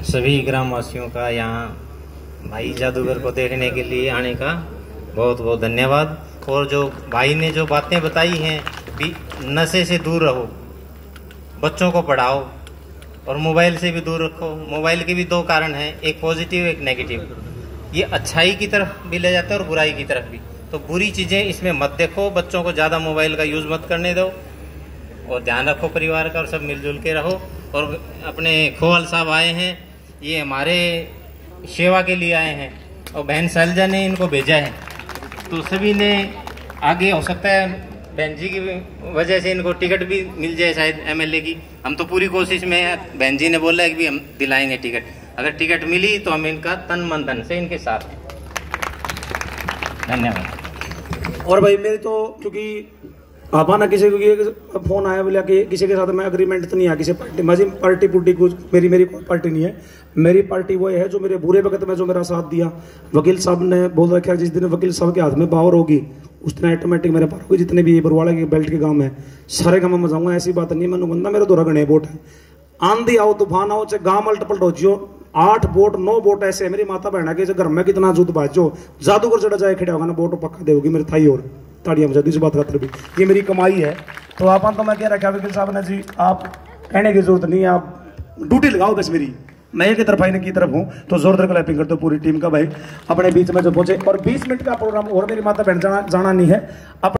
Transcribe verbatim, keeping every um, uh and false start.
सभी ग्रामवासियों का यहाँ भाई जादूगर को देखने के लिए आने का बहुत बहुत धन्यवाद। और जो भाई ने जो बातें बताई हैं भी, नशे से दूर रहो, बच्चों को पढ़ाओ और मोबाइल से भी दूर रखो। मोबाइल के भी दो कारण हैं, एक पॉजिटिव एक नेगेटिव। ये अच्छाई की तरफ भी ले जाता है और बुराई की तरफ भी। तो बुरी चीज़ें इसमें मत देखो, बच्चों को ज़्यादा मोबाइल का यूज़ मत करने दो और ध्यान रखो परिवार का और सब मिलजुल के रहो। और अपने खोवाल साहब आए हैं, ये हमारे सेवा के लिए आए हैं और बहन शैलजा ने इनको भेजा है, तो सभी ने आगे हो सकता है बहन जी की वजह से इनको टिकट भी मिल जाए शायद एमएलए की। हम तो पूरी कोशिश में हैं, बहन जी ने बोला है कि भी हम दिलाएंगे टिकट। अगर टिकट मिली तो हम इनका तन मन धन से इनके साथ हैं। धन्यवाद। और भाई मेरी तो क्योंकि आप ना किसी को फोन आया बोला कि किसी के साथ मैं अग्रीमेंट तो नहीं है किसी पार्टी माझी पार्टी पुर्टी कुछ मेरी मेरी कोई पार्टी नहीं है। मेरी पार्टी वो है जो मेरे बुरे वक्त में जो मेरा साथ दिया। वकील साहब ने बोल रखा जिस दिन वकील साहब के हाथ में पावर होगी उस दिन ऑटोमेटिक मेरे पार होगी। जितने भी बरवाड़ा के बेल्ट के गांव है सारे गांव में जाऊंगा, ऐसी बात नहीं। मैंने बंदा मेरा तो रगड़े वोट है, आंधी आओ तूफान आओ चाहे गांव मल्ट पलट हो जियो, आठ वोट नौ वोट ऐसे मेरी माता बहना के घर में कितना जुत बाजो जादूगर चढ़ा जाए खड़े होगा ना वोट पक्का देगी मेरी थाई। और ताड़ियां बजा दी इस बात खातर भी, ये मेरी कमाई है। तो आप तो मैं कह रखा वकील साहब ने जी आप कहने की जरूरत नहीं है, आप ड्यूटी लगाओ बस मेरी। मैं एक तरफ आईने की तरफ हूँ तो जोरदार क्लैपिंग करते हो पूरी टीम का भाई अपने बीच में जो पहुंचे। और बीस मिनट का प्रोग्राम और मेरी माता बहन जाना जाना नहीं है।